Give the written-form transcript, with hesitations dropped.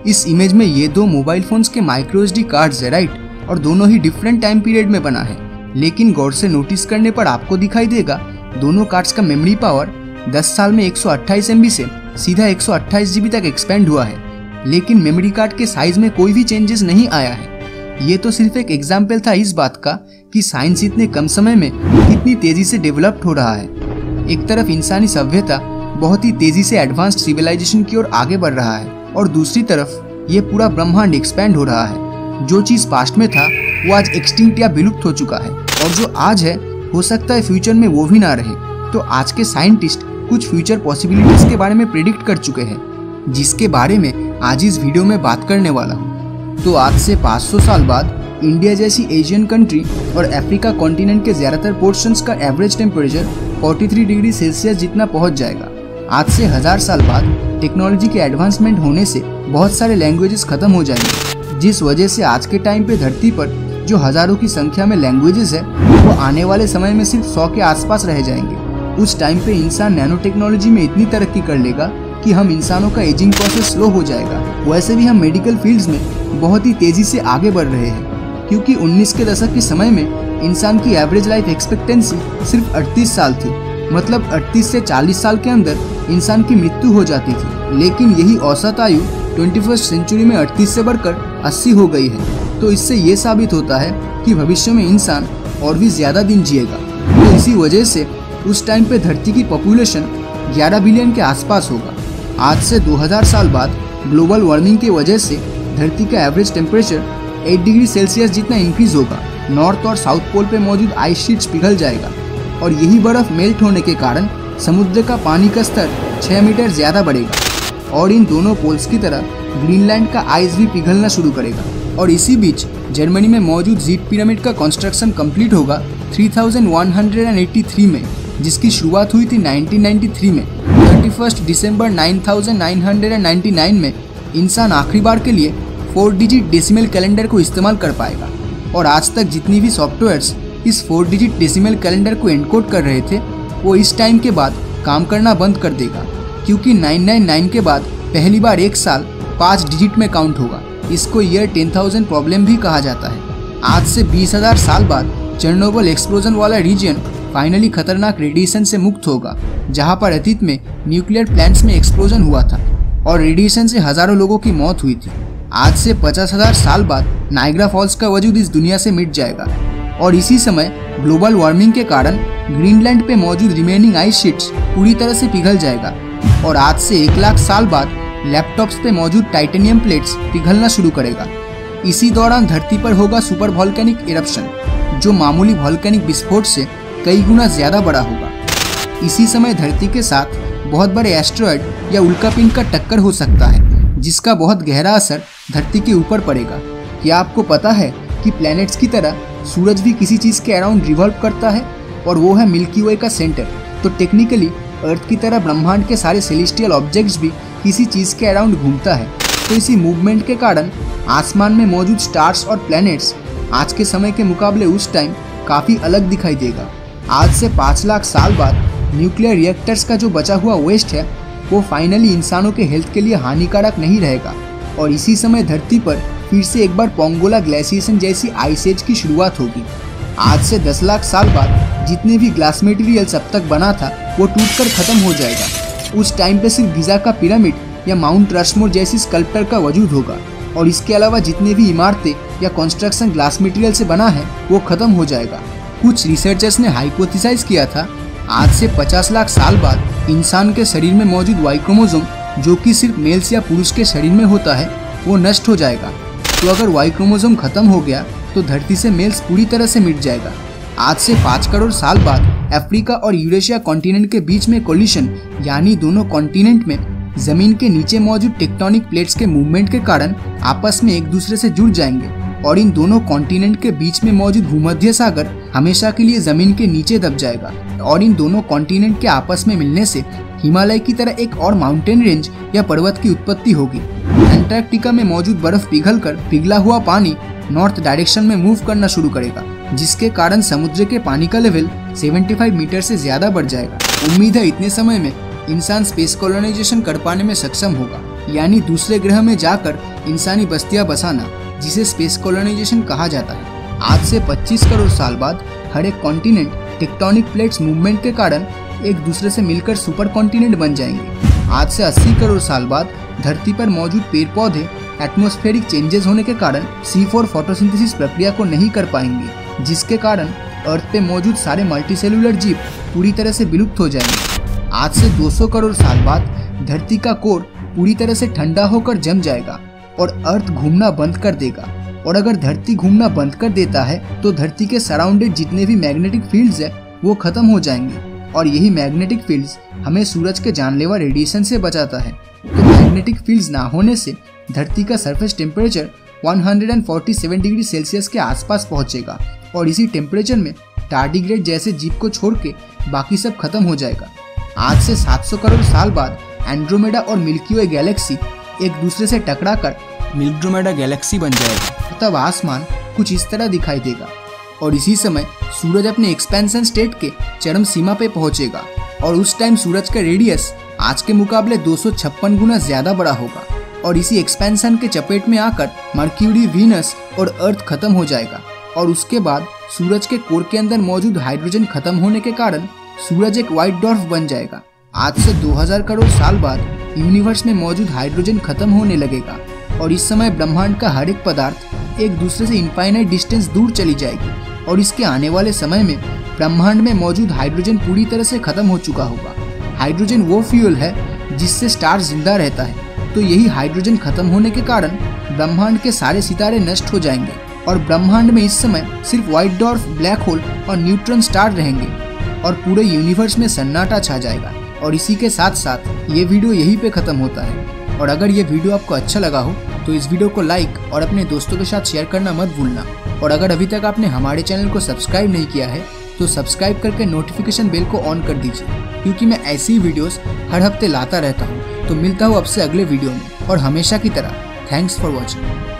इस इमेज में ये दो मोबाइल फोन्स के माइक्रो SD कार्ड्स है, राइट, और दोनों ही डिफरेंट टाइम पीरियड में बना है। लेकिन गौर से नोटिस करने पर आपको दिखाई देगा दोनों कार्ड्स का मेमोरी पावर 10 साल में 128 MB से सीधा 128 GB तक एक्सपेंड हुआ है। लेकिन मेमोरी कार्ड के साइज में कोई भी चेंजेस नहीं आया है। ये तो सिर्फ एक एग्जाम्पल था इस बात का कि साइंस इतने कम समय में कितनी तेजी से डेवलप्ड हो रहा है। एक तरफ इंसानी सभ्यता बहुत ही तेजी से एडवांस्ड सिविलाइजेशन की ओर आगे बढ़ रहा है और दूसरी तरफ ये पूरा ब्रह्मांड एक्सपैंड हो रहा है। जो चीज पास्ट में था वो आज एक्सटिंक्ट या विलुप्त हो चुका है और जो आज है हो सकता है फ्यूचर में वो भी ना रहे। तो आज के साइंटिस्ट कुछ फ्यूचर पॉसिबिलिटीज के बारे में प्रेडिक्ट कर चुके हैं, जिसके बारे में आज इस वीडियो में बात करने वाला हूँ। तो आज से 500 साल बाद इंडिया जैसी एशियन कंट्री और अफ्रीका कॉन्टिनेंट के ज्यादातर पोर्शंस का एवरेज टेम्परेचर 43 डिग्री सेल्सियस जितना पहुंच जाएगा। आज से 1000 साल बाद टेक्नोलॉजी के एडवांसमेंट होने से बहुत सारे लैंग्वेजेस खत्म हो जाएंगे, जिस वजह से आज के टाइम पे धरती पर जो हजारों की संख्या में लैंग्वेजेस है वो आने वाले समय में सिर्फ 100 के आसपास रह जाएंगे। उस टाइम पे इंसान नैनो टेक्नोलॉजी में इतनी तरक्की कर लेगा कि हम इंसानों का एजिंग प्रोसेस स्लो हो जाएगा। वैसे भी हम मेडिकल फील्ड्स में बहुत ही तेजी से आगे बढ़ रहे हैं, क्योंकि 19 के दशक के समय में इंसान की एवरेज लाइफ एक्सपेक्टेंसी सिर्फ 38 साल थी। मतलब 38 से 40 साल के अंदर इंसान की मृत्यु हो जाती थी। लेकिन यही औसत आयु 21st सेंचुरी में 38 से बढ़कर 80 हो गई है। तो इससे ये साबित होता है कि भविष्य में इंसान और भी ज्यादा दिन जिएगा। तो इसी वजह से उस टाइम पे धरती की पॉपुलेशन 11 बिलियन के आसपास होगा। आज से 2000 साल बाद ग्लोबल वार्मिंग की वजह से धरती का एवरेज टेम्परेचर 8 डिग्री सेल्सियस जितना इंक्रीज होगा। नॉर्थ और साउथ पोल पे मौजूद आइस शीट्स पिघल जाएगा और यही बर्फ मेल्ट होने के कारण समुद्र का पानी का स्तर 6 मीटर ज्यादा बढ़ेगा और इन दोनों पोल्स की तरह ग्रीनलैंड का आइस भी पिघलना शुरू करेगा। और इसी बीच जर्मनी में मौजूद ज़ीट पिरामिड का कंस्ट्रक्शन कंप्लीट होगा 3183 में, जिसकी शुरुआत हुई थी 1993 में। 31 दिसंबर 9999 में इंसान आखिरी बार के लिए 4 डिजिट डेसिमल कैलेंडर को इस्तेमाल कर पाएगा। और आज तक जितनी भी सॉफ्टवेयर्स इस 4 डिजिट डेसिमल कैलेंडर को एनकोड कर रहे थे वो इस टाइम के बाद काम करना बंद कर देगा, क्योंकि 999 के बाद पहली बार एक साल 5 डिजिट में काउंट होगा। इसको ईयर 10,000 प्रॉब्लम भी कहा जाता है। आज से 20,000 साल बाद चेरनोबिल एक्सप्लोजन वाला रीजन फाइनली खतरनाक रेडिएशन से मुक्त होगा, जहां पर अतीत में न्यूक्लियर प्लांट्स में एक्सप्लोजन हुआ था और रेडिएशन से हजारों लोगों की मौत हुई थी। आज से 50,000 साल बाद नायग्रा फॉल्स का वजूद इस दुनिया से मिट जाएगा और इसी समय ग्लोबल वार्मिंग के कारण ग्रीनलैंड पे मौजूद रिमेनिंग आइस शीट्स पूरी तरह से पिघल जाएगा। और आज से 1 लाख साल बाद लैपटॉप्स पे मौजूद टाइटेनियम प्लेट्स पिघलना शुरू करेगा। इसी दौरान धरती पर होगा सुपर वॉल्केनिक इरप्शन, जो मामूली वॉल्केनिक विस्फोट से कई गुना ज्यादा बड़ा होगा। इसी समय धरती के साथ बहुत बड़े एस्टेरॉयड या उल्कापिंड का टक्कर हो सकता है, जिसका बहुत गहरा असर धरती के ऊपर पड़ेगा। क्या आपको पता है कि प्लैनेट्स की तरह सूरज भी किसी चीज के अराउंड रिवॉल्व करता है और वो है मिल्की वे का सेंटर। तो टेक्निकली अर्थ की तरह ब्रह्मांड के सारे सेलेस्टियल ऑब्जेक्ट्स भी किसी चीज के अराउंड घूमता है। तो इसी मूवमेंट के कारण आसमान में मौजूद स्टार्स और प्लैनेट्स आज के समय के मुकाबले उस टाइम काफी अलग दिखाई देगा। आज से 5 लाख साल बाद न्यूक्लियर रिएक्टर्स का जो बचा हुआ वेस्ट है वो फाइनली इंसानों के हेल्थ के लिए हानिकारक नहीं रहेगा और इसी समय धरती पर फिर से एक बार पोंगोला ग्लेशिएशन जैसी आइस एज की शुरुआत होगी। आज से 10 लाख साल बाद जितने भी ग्लास मटेरियल्स अब तक बना था वो टूटकर खत्म हो जाएगा। उस टाइम पे सिर्फ गिजा का पिरामिड या माउंट रशमोर जैसी स्कल्पचर का वजूद होगा और इसके अलावा जितने भी इमारतें या कंस्ट्रक्शन ग्लास मटेरियल से बना है वो खत्म हो जाएगा। कुछ रिसर्चर्स ने हाइपोथेसाइज किया था आज से 50 लाख साल बाद इंसान के शरीर में मौजूद वाई क्रोमोसोम, जो कि सिर्फ मेल्स या पुरुष के शरीर में होता है, वो नष्ट हो जाएगा। तो अगर वाई क्रोमोसोम खत्म हो गया तो धरती से मेल्स पूरी तरह से मिट जाएगा। आज से 5 करोड़ साल बाद अफ्रीका और यूरेशिया कॉन्टिनेंट के बीच में कोलिशन, यानी दोनों कॉन्टिनेंट में जमीन के नीचे मौजूद टेक्टोनिक प्लेट्स के मूवमेंट के कारण आपस में एक दूसरे से जुड़ जाएंगे और इन दोनों कॉन्टिनेंट के बीच में मौजूद भूमध्य सागर हमेशा के लिए जमीन के नीचे दब जाएगा और इन दोनों कॉन्टिनेंट के आपस में मिलने से हिमालय की तरह एक और माउंटेन रेंज या पर्वत की उत्पत्ति होगी। अंटार्कटिका में मौजूद बर्फ पिघलकर पिघला हुआ पानी नॉर्थ डायरेक्शन में मूव करना शुरू करेगा, जिसके कारण समुद्र के पानी का लेवल 75 मीटर से ज्यादा बढ़ जाएगा। उम्मीद है इतने समय में इंसान स्पेस कॉलोनाइजेशन कर पाने में सक्षम होगा। यानी दूसरे ग्रह में जाकर इंसानी बस्तियां बसाना, जिसे स्पेस कॉलोनाइजेशन कहा जाता है। आज से 25 करोड़ साल बाद हर एक कॉन्टिनेंट टेक्टोनिक प्लेट्स मूवमेंट के कारण एक दूसरे से मिलकर सुपर कॉन्टिनेंट बन जाएंगे। आज से 80 करोड़ साल बाद धरती पर मौजूद पेड़ पौधे एटमॉस्फेरिक चेंजेस होने के कारण C4 फोटोसिंथेसिस प्रक्रिया को नहीं कर पाएंगे, जिसके कारण अर्थ पे मौजूद सारे मल्टीसेलुलर जीव पूरी तरह से विलुप्त हो जाएंगे। आज से 200 करोड़ साल बाद धरती का कोर पूरी तरह से ठंडा होकर जम जाएगा और अर्थ घूमना बंद कर देगा। और अगर धरती घूमना बंद कर देता है तो धरती के सराउंडेड जितने भी मैग्नेटिक फील्ड्स है वो खत्म हो जाएंगे, और यही मैग्नेटिक फील्ड्स हमें सूरज के जानलेवा रेडिएशन से बचाता है। तो मैग्नेटिक फील्ड्स ना होने से धरती का सरफेस टेम्परेचर 147 डिग्री सेल्सियस के आसपास पहुंचेगा, और इसी टेम्परेचर में टार्डिग्रेड जैसे जीव को छोड़ के बाकी सब खत्म हो जाएगा। आज से 700 करोड़ साल बाद एंड्रोमेडा और मिल्की वे गैलेक्सी एक दूसरे से टकराकर मिल्ड्रोमेडा गैलेक्सी बन जाएगा। तब आसमान कुछ इस तरह दिखाई देगा, और इसी समय सूरज अपने एक्सपेंशन स्टेट के चरम सीमा पे पहुंचेगा, और उस टाइम सूरज का रेडियस आज के मुकाबले 256 गुना ज्यादा बड़ा होगा। और इसी एक्सपेंशन के चपेट में आकर मर्क्यूरी, वीनस और अर्थ खत्म हो जाएगा, और उसके बाद सूरज के कोर के अंदर मौजूद हाइड्रोजन खत्म होने के कारण सूरज एक व्हाइट डॉर्फ बन जाएगा। आज से 2000 करोड़ साल बाद यूनिवर्स में मौजूद हाइड्रोजन खत्म होने लगेगा, और इस समय ब्रह्मांड का हर एक पदार्थ एक दूसरे से इनफाइनाइट डिस्टेंस दूर चली जाएगी, और इसके आने वाले समय में ब्रह्मांड में मौजूद हाइड्रोजन पूरी तरह से खत्म हो चुका होगा। हाइड्रोजन वो फ्यूल है जिससे स्टार जिंदा रहता है, तो यही हाइड्रोजन खत्म होने के कारण ब्रह्मांड के सारे सितारे नष्ट हो जाएंगे, और ब्रह्मांड में इस समय सिर्फ व्हाइट डॉर्फ, ब्लैक होल और न्यूट्रॉन स्टार रहेंगे, और पूरे यूनिवर्स में सन्नाटा छा जाएगा। और इसी के साथ साथ ये वीडियो यहीं पे खत्म होता है। और अगर ये वीडियो आपको अच्छा लगा हो तो इस वीडियो को लाइक और अपने दोस्तों के साथ शेयर करना मत भूलना। और अगर अभी तक आपने हमारे चैनल को सब्सक्राइब नहीं किया है तो सब्सक्राइब करके नोटिफिकेशन बेल को ऑन कर दीजिए, क्योंकि मैं ऐसी वीडियोस हर हफ्ते लाता रहता हूँ। तो मिलता हूँ आपसे अगले वीडियो में, और हमेशा की तरह थैंक्स फॉर वॉचिंग।